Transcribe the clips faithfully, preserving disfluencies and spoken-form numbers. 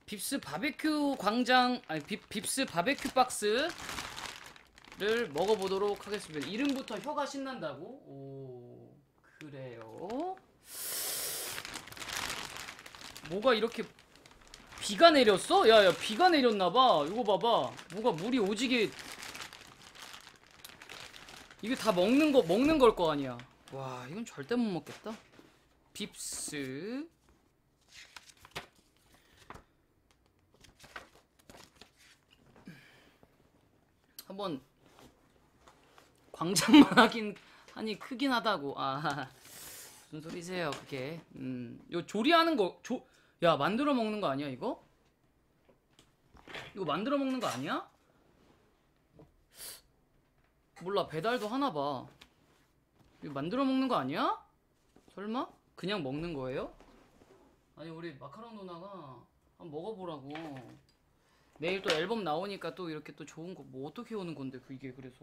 빕스 바베큐 광장 아니 빕, 빕스 바베큐 박스를 먹어보도록 하겠습니다. 이름부터 혀가 신난다고? 오, 그래요? 뭐가 이렇게 비가 내렸어? 야야 비가 내렸나봐. 이거 봐봐. 뭐가 물이 오지게. 이게 다 먹는 거 먹는 걸 거 아니야. 와 이건 절대 못 먹겠다. 빕스 한번 광장만 하긴 하니 크긴 하다고. 아 무슨 소리세요 그게. 음, 요 조리하는 거 조, 야 만들어 먹는 거 아니야 이거? 이거 만들어 먹는 거 아니야? 몰라 배달도 하나 봐. 이거 만들어 먹는 거 아니야? 설마? 그냥 먹는 거예요? 아니 우리 마카롱 누나가 한번 먹어보라고. 내일 또 앨범 나오니까 또 이렇게 또 좋은 거 뭐 어떻게 오는 건데 그게. 그래서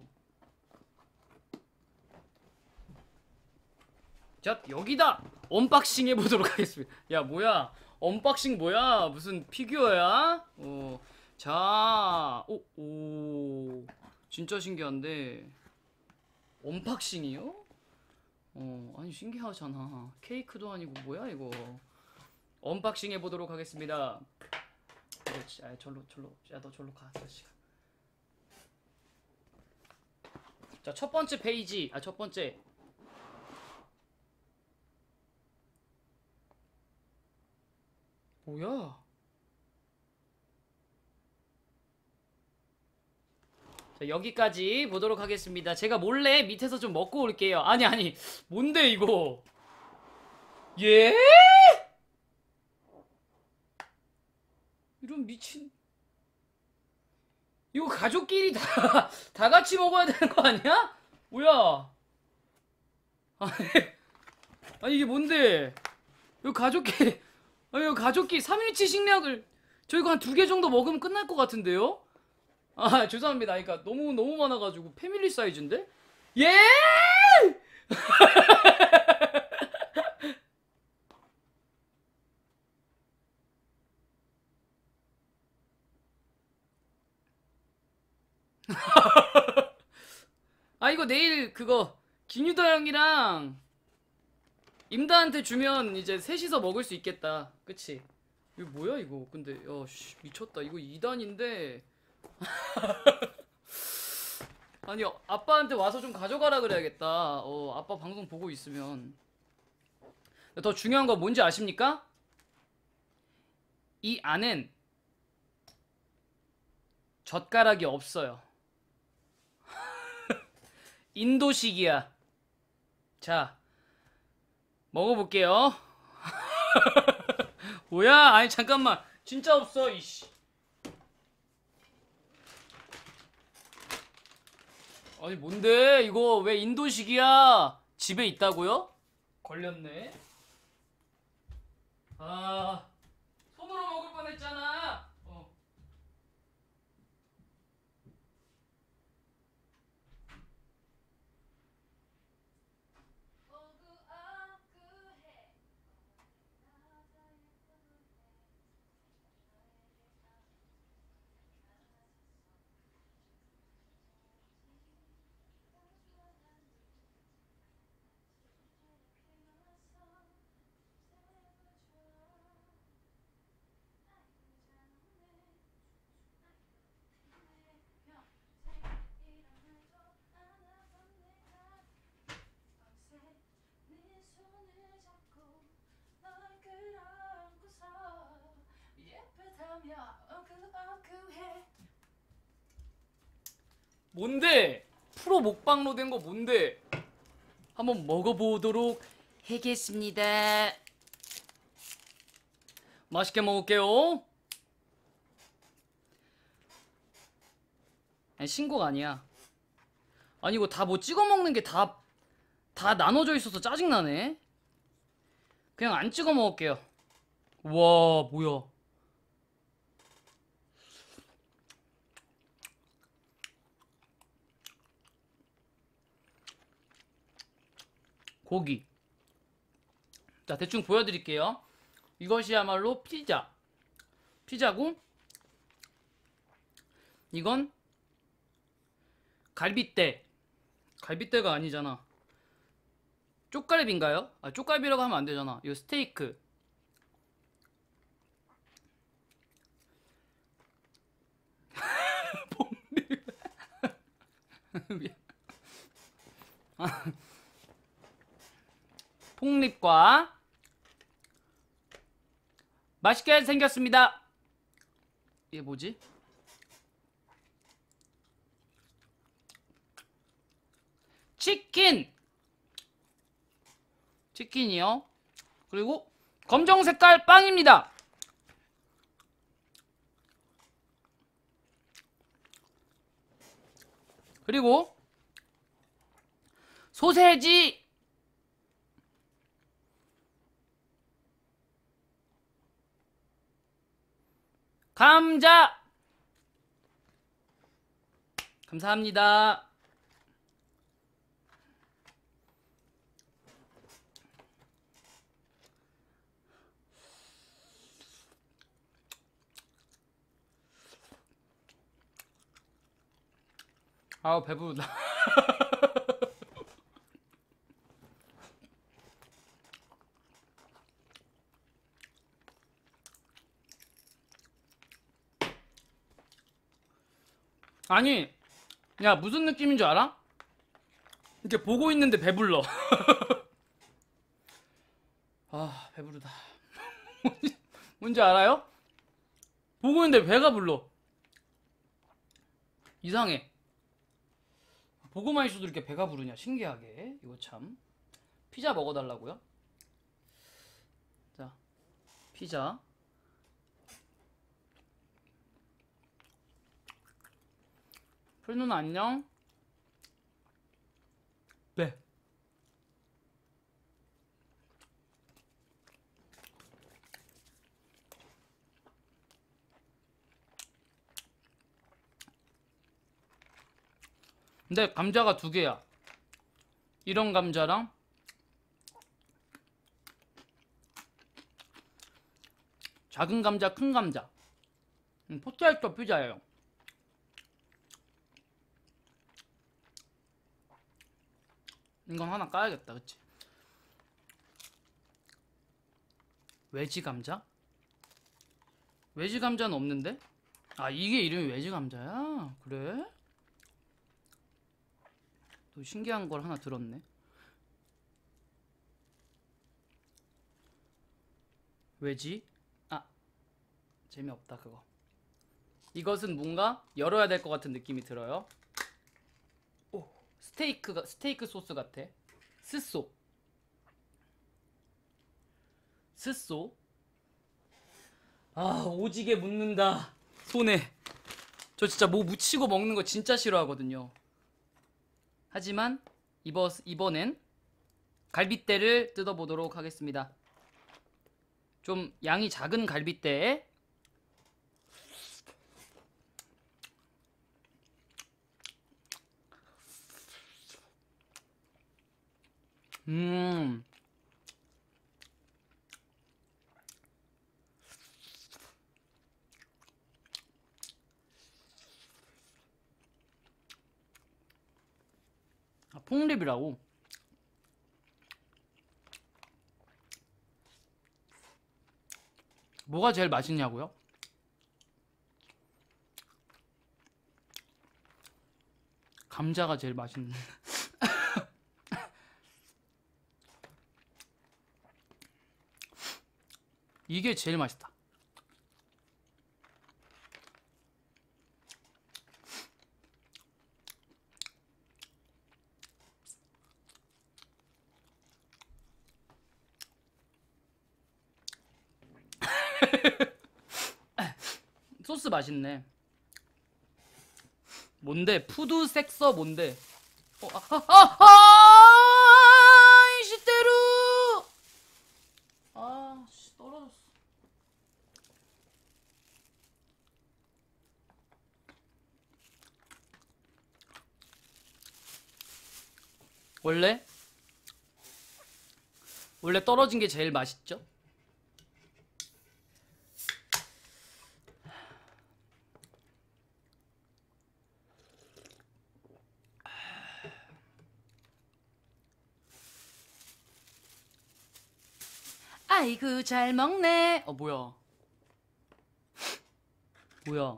자 여기다 언박싱 해보도록 하겠습니다. 야 뭐야 언박싱 뭐야 무슨 피규어야? 어, 자, 오, 오 진짜 신기한데 언박싱이요? 어 아니 신기하잖아. 케이크도 아니고 뭐야 이거. 언박싱 해보도록 하겠습니다. 그렇지. 아 절로 절로 야 너 절로 가 자식아. 자 첫 번째 페이지. 아 첫 번째 뭐야? 자 여기까지 보도록 하겠습니다. 제가 몰래 밑에서 좀 먹고 올게요. 아니 아니 뭔데 이거. 예? 이런 미친. 이거 가족끼리 다, 다 같이 먹어야 되는 거 아니야? 뭐야? 아니, 아니 이게 뭔데? 이거 가족끼리, 아니 이거 가족끼리 삼 일치 식량을 저희가 한 두 개 정도 먹으면 끝날 것 같은데요? 아 죄송합니다. 그러니까 너무 너무 많아가지고 패밀리 사이즈인데? 예? 아 이거 내일 그거 김유다 형이랑 임다한테 주면 이제 셋이서 먹을 수 있겠다. 그치? 이거 뭐야 이거. 근데 야씨 미쳤다. 이거 이 단인데 아니 아빠한테 와서 좀 가져가라 그래야겠다. 어 아빠 방송 보고 있으면. 더 중요한 건 뭔지 아십니까? 이 안엔 젓가락이 없어요. 인도식이야. 자 먹어볼게요. 뭐야? 아니 잠깐만 진짜 없어 이씨. 아니 뭔데 이거 왜 인도식이야? 집에 있다고요? 걸렸네. 아 손으로 먹을 뻔했잖아. 어. 뭔데? 프로 먹방로 된 거 뭔데? 한번 먹어보도록 하겠습니다. 맛있게 먹을게요. 아니 신곡 아니야. 아니 이거 다 뭐 찍어 먹는 게 다 다 나눠져 있어서 짜증나네. 그냥 안 찍어 먹을게요. 와 뭐야. 고기. 자 대충 보여드릴게요. 이것이야말로 피자. 피자고, 이건 갈비대. 갈비대가 아니잖아. 쪽갈비인가요? 아, 쪽갈비라고 하면 안 되잖아. 이거 스테이크. 폭립과 맛있게 생겼습니다. 이게 뭐지? 치킨! 치킨이요. 그리고 검정 색깔 빵입니다. 그리고 소세지 감자 감사합니다. 아우 배부르다. 아니 야 무슨 느낌인 줄 알아? 이렇게 보고 있는데 배불러. 아 배부르다. 뭔지 알아요? 보고 있는데 배가 불러. 이상해. 보고만 있어도 이렇게 배가 부르냐 신기하게. 이거 참. 피자 먹어달라고요? 자 피자. 풀누나 안녕. 네. 근데 감자가 두 개야. 이런 감자랑 작은 감자, 큰 감자. 음, 포테이토 피자예요. 이건 하나 까야겠다, 그치? 외지 감자? 외지 감자는 없는데? 아, 이게 이름이 외지 감자야? 그래? 또 신기한 걸 하나 들었네. 외지? 아, 재미없다, 그거. 이것은 뭔가 열어야 될 것 같은 느낌이 들어요. 오, 스테이크가, 스테이크 소스 같아. 스소. 스소. 아, 오지게 묻는다. 손에. 저 진짜 뭐 묻히고 먹는 거 진짜 싫어하거든요. 하지만 이번, 이번엔 갈빗대를 뜯어보도록 하겠습니다. 좀 양이 작은 갈빗대에 음 아, 폭립이라고. 뭐가 제일 맛있냐고요? 감자가 제일 맛있는. 이게 제일 맛있다. 소스 맛있네. 뭔데? 푸드 섹서 뭔데? 어, 아, 아, 아, 아, 이 시테루! 아, 씨, 떨어졌어. 원래? 원래 떨어진 게 제일 맛있죠? 아이고 잘 먹네. 어 뭐야? 뭐야?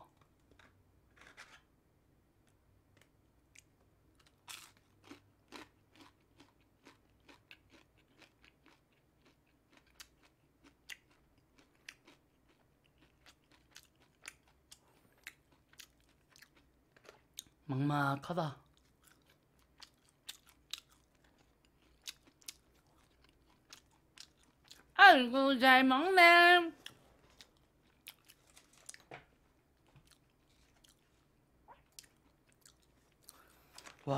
막막하다. 아이고 잘 먹네. 와.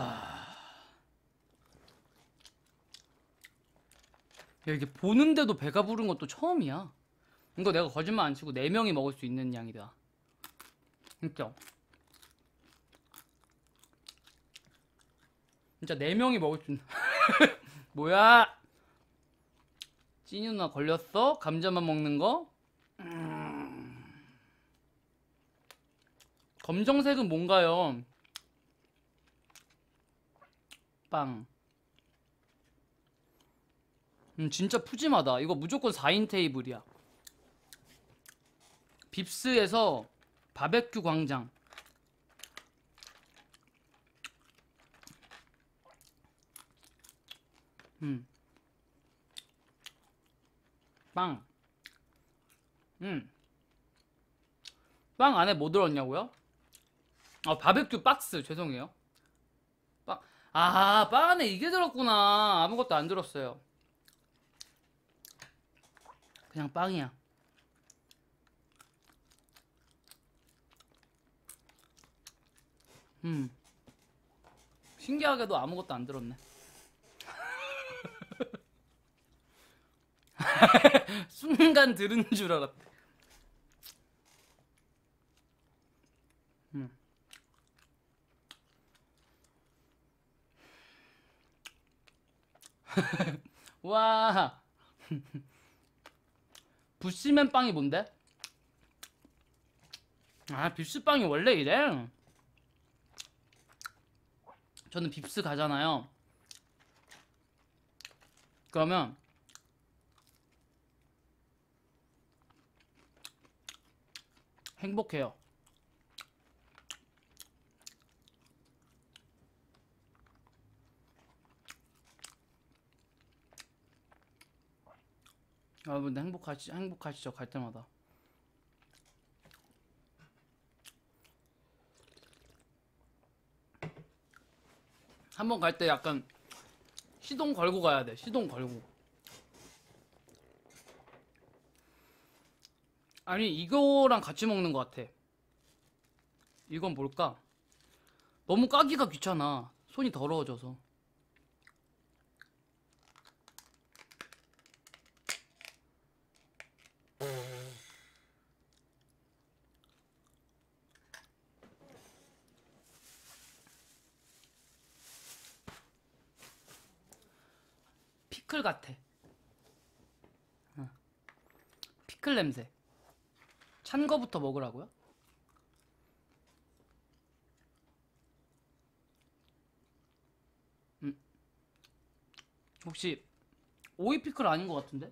야, 이게 보는데도 배가 부른 것도 처음이야. 이거 내가 거짓말 안 치고 네 명이 먹을 수 있는 양이다. 진짜. 진짜 네 명이 먹을 수 있는. 뭐야? 찐이 누나 걸렸어? 감자만 먹는 거? 음... 검정색은 뭔가요? 빵. 음, 진짜 푸짐하다. 이거 무조건 사 인 테이블이야. 빕스에서 바베큐 광장. 음. 빵. 음. 빵 안에 뭐 들었냐고요? 아, 바베큐 박스. 죄송해요. 빵. 아, 빵 안에 이게 들었구나. 아무것도 안 들었어요. 그냥 빵이야. 음. 신기하게도 아무것도 안 들었네. 순간 들은 줄 알았대. 음. 와. 부시맨 빵이 뭔데? 아, 빕스 빵이 원래 이래? 저는 빕스 가잖아요. 그러면 행복해요. 여러분들 행복하시, 행복하시죠? 갈 때마다. 한 번 갈 때 약간 시동 걸고 가야 돼. 시동 걸고. 아니, 이거랑 같이 먹는 것 같아. 이건 뭘까? 너무 까기가 귀찮아. 손이 더러워져서. 피클 같아. 어. 피클 냄새. 찬 거부터 먹으라고요? 음. 혹시 오이 피클 아닌 것 같은데?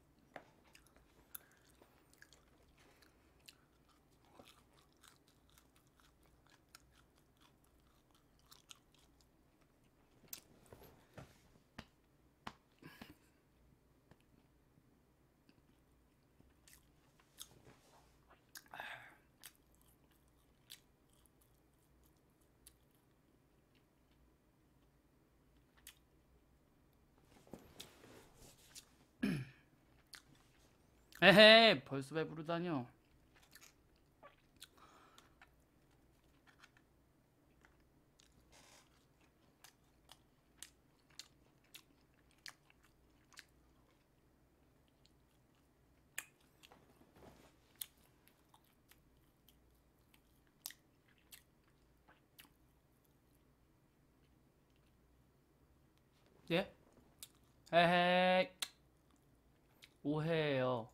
에헤, 벌써 배부르다뇨. 예? 에헤이. 오해예요.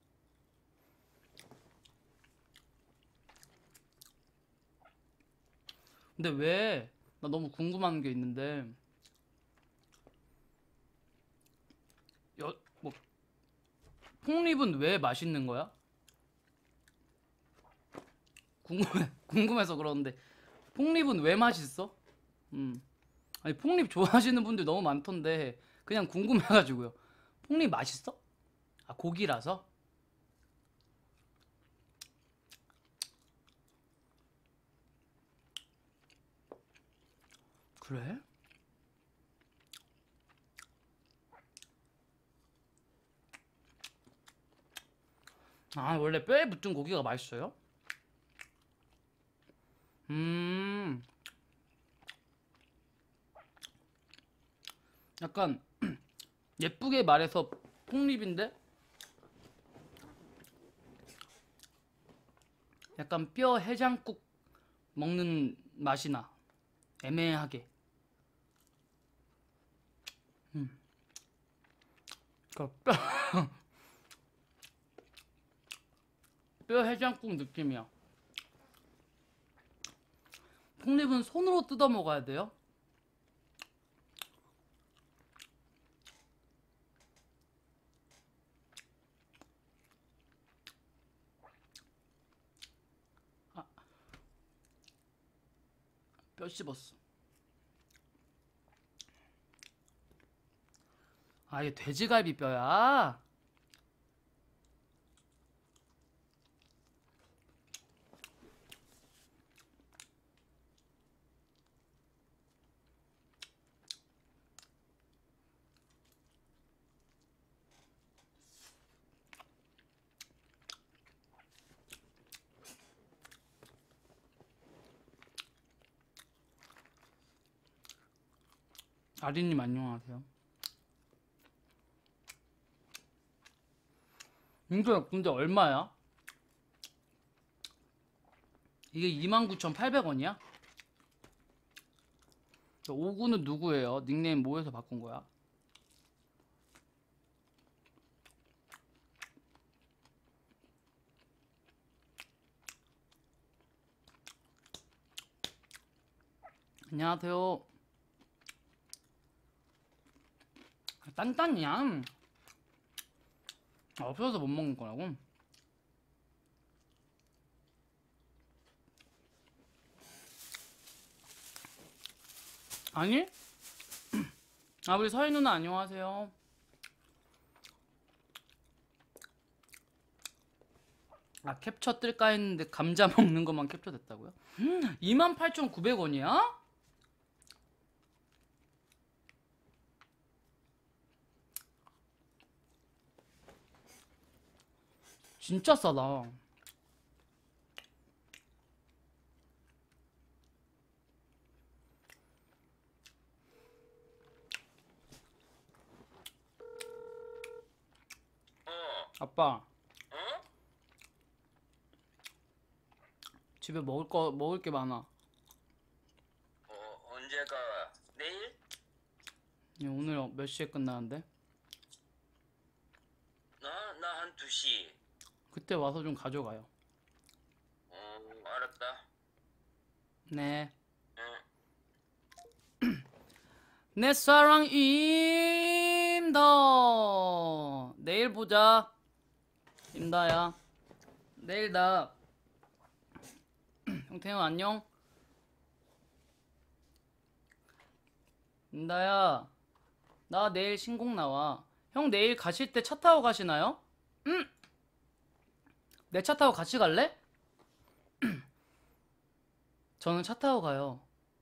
근데 왜? 나 너무 궁금한 게 있는데. 여, 뭐, 폭립은 왜 맛있는 거야? 궁금해, 궁금해서 그러는데 폭립은 왜 맛있어? 음. 아니 폭립 좋아하시는 분들 너무 많던데 그냥 궁금해가지고요. 폭립 맛있어? 아 고기라서? 그래? 아 원래 뼈에 붙은 고기가 맛있어요? 음 약간 예쁘게 말해서 폭립인데 약간 뼈 해장국 먹는 맛이 나. 애매하게. 음. 그 뼈, 뼈 해장국 느낌이야. 폭립은 손으로 뜯어 먹어야 돼요? 아, 뼈 씹었어. 아, 이게 돼지갈비 뼈야? 아리님 안녕하세요. 이거 근데 얼마야? 이게 이만 구천팔백 원이야? 오구는 누구예요? 닉네임 뭐해서 바꾼 거야? 안녕하세요. 딴딴이야. 없어서 못 먹는 거라고? 아니? 아 우리 서희 누나 안녕하세요. 아 캡처 뜰까 했는데 감자 먹는 것만 캡처 됐다고요? 이만 팔천구백 원이야? 진짜 싸다. 아빠 어? 집에 먹을 거 먹을 게 많아. 어, 언제 가? 내일? 예, 오늘 몇 시에 끝나는데? 나? 나 한 두 시. 그때 와서 좀 가져가요. 어, 알았다. 네. 응. 내 사랑 임다. 내일 보자. 임다야. 내일 나. 형태형 안녕. 임다야. 나 내일 신곡 나와. 형 내일 가실 때 차 타고 가시나요? 응. 내 차 타고 같이 갈래? 저는 차 타고 가요.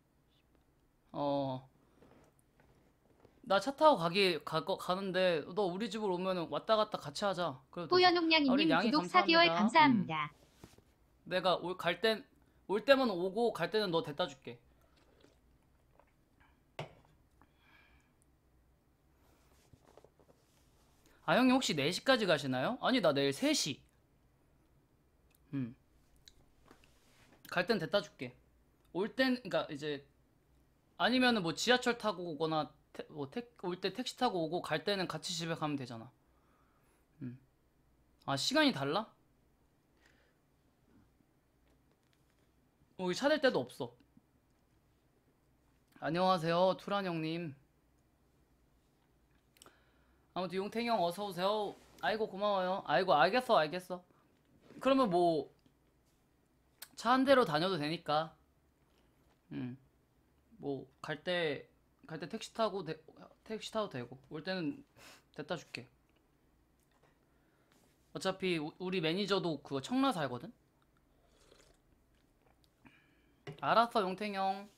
어. 나 차 타고 가기 가, 가는데 너 우리 집으로 오면 왔다 갔다 같이 하자. 그래도 되지. 아, 우리 호연옥냥이님 양이 구독 사 개월 감사합니다. 감사합니다. 음. 내가 올 갈 땐 올 때면 오고 갈 때는 너 데려다 줄게. 아 형님 혹시 네 시까지 가시나요? 아니 나 내일 세 시. 음. 갈 땐 데려다 줄게. 올 땐 그러니까 이제 아니면은 뭐 지하철 타고 오거나 뭐 올 때 택시 타고 오고 갈 때는 같이 집에 가면 되잖아. 음. 아 시간이 달라? 여기 차 댈 데도 없어. 안녕하세요 투란 형님. 아무튼 용탱이 형 어서 오세요. 아이고 고마워요. 아이고 알겠어 알겠어. 그러면 뭐 차 한 대로 다녀도 되니까. 음. 뭐 갈 때 갈 때 택시 타고 대, 택시 타도 되고 올 때는 데려다 줄게. 어차피 우- 우리 매니저도 그거 청라 살거든. 알았어 용탱 형.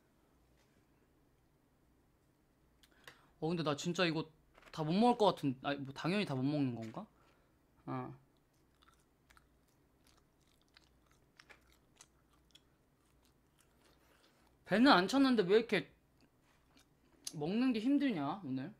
어 근데 나 진짜 이거 다 못 먹을 것 같은. 아니 뭐 당연히 다 못 먹는 건가? 어. 배는 안 찼는데 왜 이렇게 먹는 게 힘드냐 오늘?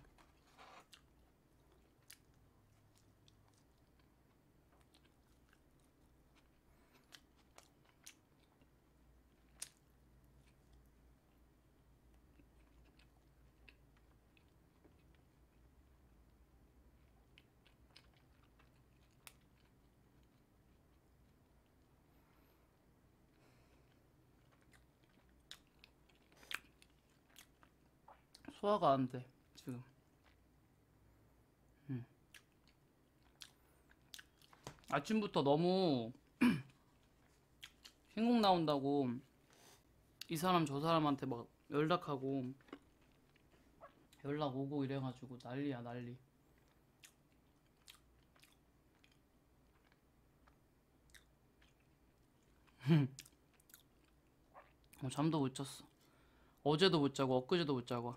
소화가 안 돼 지금. 음. 아침부터 너무 신곡 나온다고 이 사람 저 사람한테 막 연락하고 연락 오고 이래가지고 난리야 난리. 어, 잠도 못 잤어. 어제도 못 자고 엊그제도 못 자고.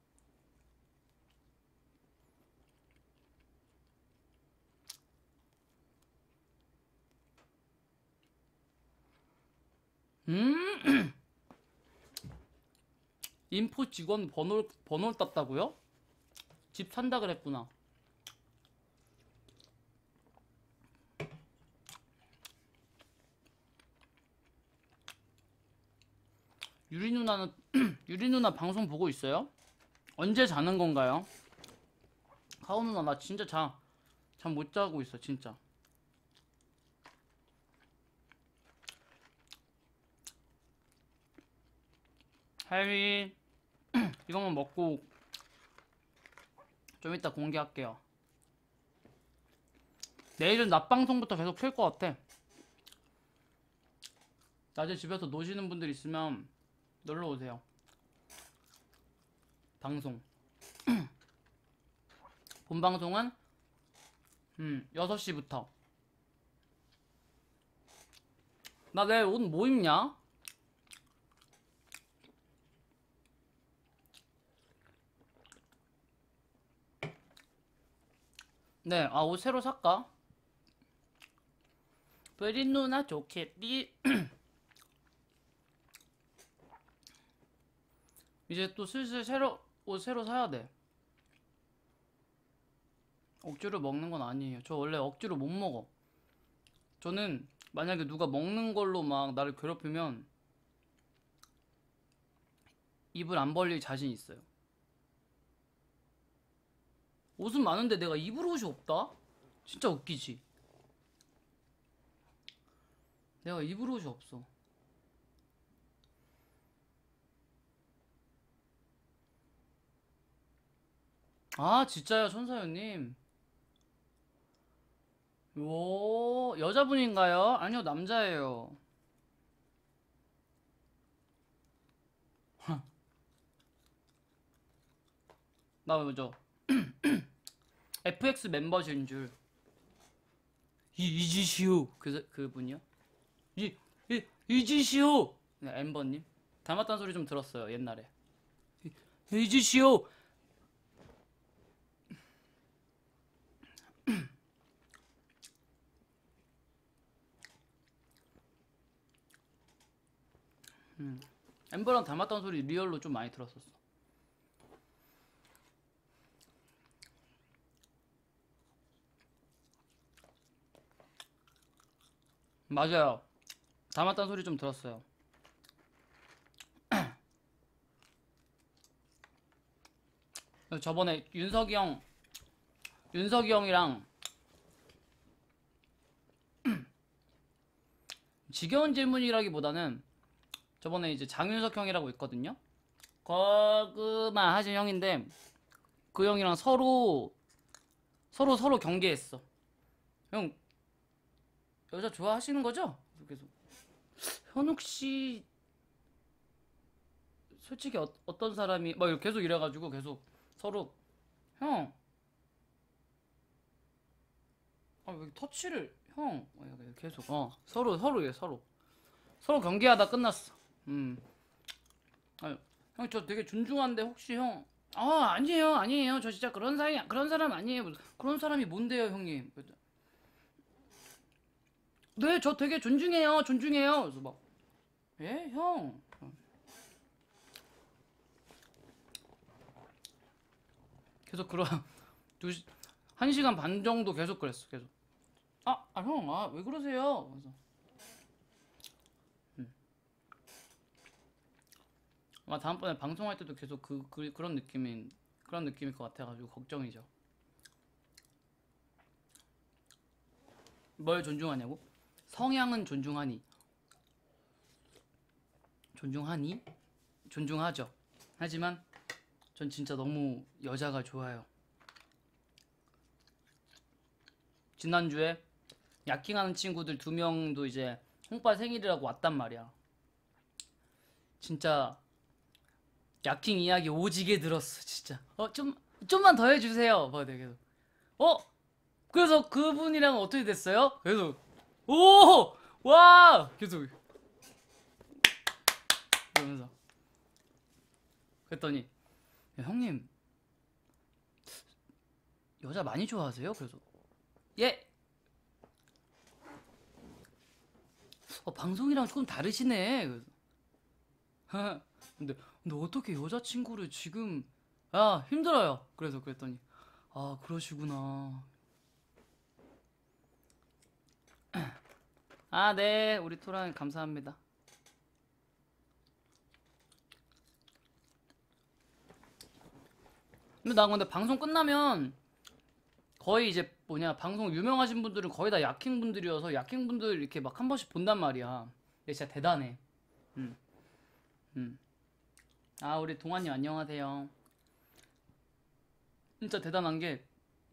음 인포 직원 번호 번호를 땄다고요? 집 산다 그랬구나. 유리 누나는 유리 누나 방송 보고 있어요? 언제 자는 건가요? 가오 누나 나 진짜 자 잠 못 자고 있어 진짜. 해리 이것만 먹고 좀 이따 공개할게요. 내일은 낮 방송부터 계속 킬 것 같아. 낮에 집에서 노시는 분들 있으면 놀러 오세요. 방송 본 방송은 음 여섯 시부터. 나 내일 옷 뭐 입냐? 네, 아, 옷 새로 살까? 베리 누나 좋겠디. 이제 또 슬슬 새로 옷 새로 사야 돼. 억지로 먹는 건 아니에요. 저 원래 억지로 못 먹어. 저는 만약에 누가 먹는 걸로 막 나를 괴롭히면 입을 안 벌릴 자신 있어요. 옷은 많은데 내가 입을 옷이 없다? 진짜 웃기지? 내가 입을 옷이 없어. 아, 진짜요, 천사연님? 오, 여자분인가요? 아니요, 남자예요. 나 먼저 에프엑스 멤버신 줄. 이, 이지시오. 그, 그분이요? 이, 이, 이지시오! 네, 엠버님. 닮았다는 소리 좀 들었어요, 옛날에. 이, 이지시오! 음. 엠버랑 닮았다는 소리 리얼로 좀 많이 들었었어. 맞아요. 닮았다는 소리 좀 들었어요. 저번에 윤석이 형, 윤석이 형이랑 지겨운 질문이라기보다는 저번에 이제 장윤석 형이라고 있거든요. 거그만 하신 형인데 그 형이랑 서로 서로 서로 경계했어. 형 여자 좋아하시는 거죠? 계속 현욱 씨 솔직히 어, 어떤 사람이 막 이렇게 계속 이래가지고 계속 서로 형 아 왜 터치를 형 어, 이렇게 계속 어 서로 서로 예 서로 서로 경계하다 끝났어. 음. 아유, 형 저 되게 존중한데 혹시 형 아 아니에요 아니에요 저 진짜 그런 사이 그런 사람 아니에요. 그런 사람이 뭔데요 형님? 네 저 되게 존중해요 존중해요. 그래서 막 예? 형 계속 그런 두 시, 한 시간 반 정도 계속 그랬어 계속 아, 아 형 아 왜 그러세요? 그래서 음. 아마 다음번에 방송할 때도 계속 그, 그 그런 느낌인 그런 느낌일 것 같아가지고 걱정이죠. 뭘 존중하냐고? 성향은 존중하니 존중하니? 존중하죠. 하지만 전 진짜 너무 여자가 좋아요. 지난주에 야킹하는 친구들 두 명도 이제 홍빠 생일이라고 왔단 말이야. 진짜 야킹 이야기 오지게 들었어 진짜. 어 좀 좀만 더 해주세요. 뭐 되게 계속 어 그래서 그분이랑 어떻게 됐어요? 계속 오 와 계속 그러면서 그랬더니 야, 형님 여자 많이 좋아하세요? 그래서 예. 어, 방송이랑 조금 다르시네. 그래서 근데 근데 어떻게 여자친구를 지금 아 힘들어요. 그래서 그랬더니 아 그러시구나. 아 네 우리 토랑 감사합니다. 근데 나 근데 방송 끝나면 거의 이제 뭐냐 방송 유명하신 분들은 거의 다 야킹 분들이어서 야킹 분들 이렇게 막 한 번씩 본단 말이야. 근데 진짜 대단해. 음, 음. 아 우리 동환님 안녕하세요. 진짜 대단한 게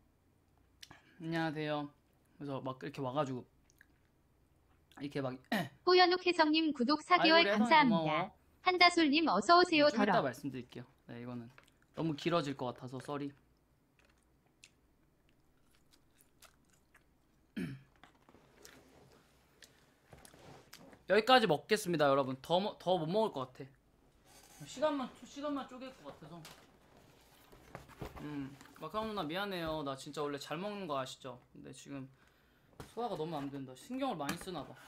안녕하세요. 그래서 막 이렇게 와가지고 이렇게 막 호연욱 혜성님 구독 사 개월 아이고, 혜성이 감사합니다. 고마워. 한다솔님 어서오세요. 좀 이따 더러. 말씀드릴게요. 네 이거는 너무 길어질 것 같아서 썰이. 여기까지 먹겠습니다 여러분. 더 더 못 먹을 것 같아. 시간만 시간만 쪼갤 것 같아서. 음 마카오 누나 미안해요. 나 진짜 원래 잘 먹는 거 아시죠? 근데 지금 소화가 너무 안 된다. 신경을 많이 쓰나 봐.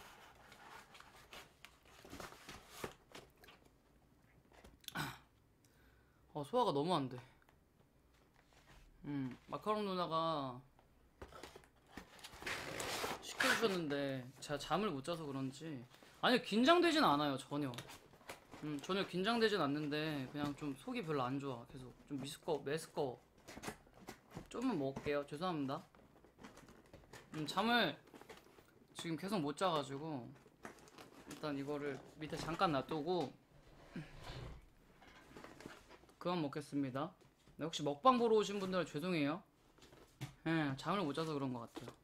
어 소화가 너무 안 돼. 음 마카롱 누나가 시켜주셨는데 제가 잠을 못 자서 그런지 아니 긴장되진 않아요 전혀. 음 전혀 긴장되진 않는데 그냥 좀 속이 별로 안 좋아. 계속 좀 미스꺼 메스꺼. 좀만 먹을게요. 죄송합니다. 음 잠을 지금 계속 못 자가지고 일단 이거를 밑에 잠깐 놔두고 그만 먹겠습니다. 네, 혹시 먹방 보러 오신 분들은 죄송해요. 예, 잠을 못 자서 그런 것 같아요.